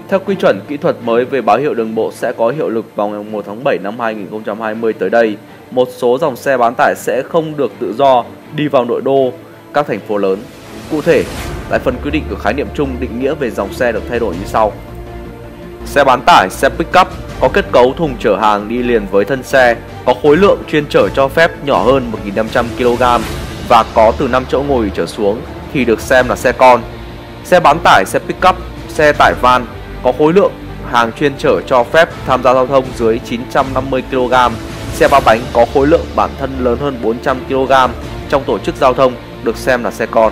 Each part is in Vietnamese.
Theo quy chuẩn kỹ thuật mới về báo hiệu đường bộ sẽ có hiệu lực vào ngày 1 tháng 7 năm 2020 tới đây, một số dòng xe bán tải sẽ không được tự do đi vào nội đô các thành phố lớn. Cụ thể, tại phần quy định của khái niệm chung định nghĩa về dòng xe được thay đổi như sau. Xe bán tải, xe pick-up có kết cấu thùng chở hàng đi liền với thân xe, có khối lượng chuyên chở cho phép nhỏ hơn 1.500 kg và có từ 5 chỗ ngồi trở xuống thì được xem là xe con. Xe bán tải, xe pick-up, xe tải van có khối lượng hàng chuyên chở cho phép tham gia giao thông dưới 950 kg, xe ba bánh có khối lượng bản thân lớn hơn 400 kg trong tổ chức giao thông được xem là xe con.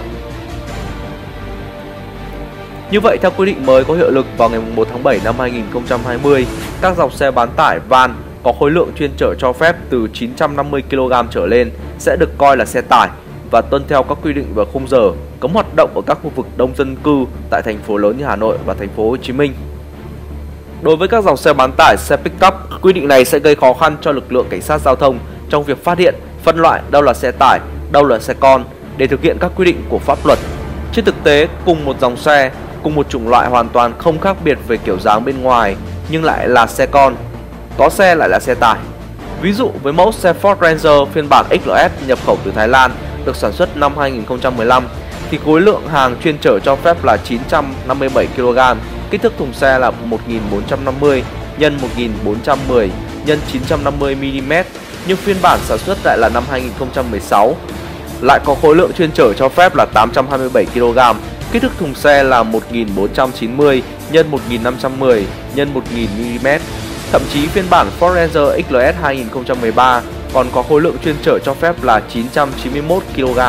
Như vậy, theo quy định mới có hiệu lực vào ngày 1 tháng 7 năm 2020, các dòng xe bán tải van có khối lượng chuyên chở cho phép từ 950 kg trở lên sẽ được coi là xe tải và tuân theo các quy định về khung giờ, cấm hoạt động ở các khu vực đông dân cư tại thành phố lớn như Hà Nội và thành phố Hồ Chí Minh. Đối với các dòng xe bán tải, xe pick-up, quy định này sẽ gây khó khăn cho lực lượng cảnh sát giao thông trong việc phát hiện, phân loại đâu là xe tải, đâu là xe con để thực hiện các quy định của pháp luật. Trên thực tế, cùng một dòng xe, cùng một chủng loại hoàn toàn không khác biệt về kiểu dáng bên ngoài nhưng lại là xe con, có xe lại là xe tải. Ví dụ với mẫu xe Ford Ranger phiên bản XLS nhập khẩu từ Thái Lan được sản xuất năm 2015 thì khối lượng hàng chuyên chở cho phép là 957 kg, kích thước thùng xe là 1450 x 1410 x 950 mm, nhưng phiên bản sản xuất lại là năm 2016 lại có khối lượng chuyên chở cho phép là 827 kg, kích thước thùng xe là 1490 x 1510 x 1000 mm. Thậm chí phiên bản Ford Ranger XLS 2013 còn có khối lượng chuyên chở cho phép là 991 kg.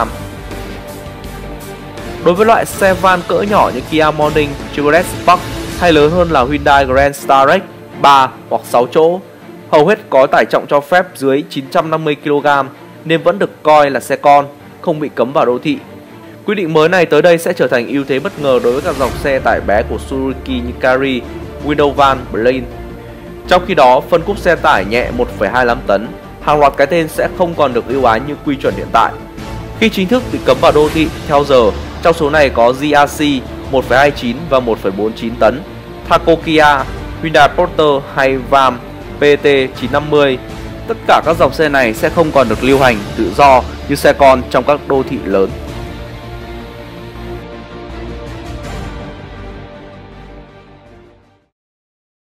Đối với loại xe van cỡ nhỏ như Kia Morning, Chevrolet Spark hay lớn hơn là Hyundai Grand Starex 3 hoặc 6 chỗ, hầu hết có tải trọng cho phép dưới 950 kg nên vẫn được coi là xe con, không bị cấm vào đô thị. Quy định mới này tới đây sẽ trở thành ưu thế bất ngờ đối với các dòng xe tải bé của Suzuki như Carry, Windovan, Berlin. Trong khi đó, phân khúc xe tải nhẹ 1,25 tấn, hàng loạt cái tên sẽ không còn được ưu ái như quy chuẩn hiện tại. Khi chính thức bị cấm vào đô thị theo giờ, trong số này có GRC 1,29 và 1,49 tấn, Thaco Kia, Hyundai Porter hay Vam PT950. Tất cả các dòng xe này sẽ không còn được lưu hành tự do như xe con trong các đô thị lớn.